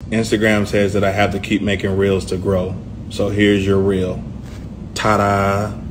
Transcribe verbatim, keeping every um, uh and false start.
Instagram says that I have to keep making reels to grow. So here's your reel. Ta-da.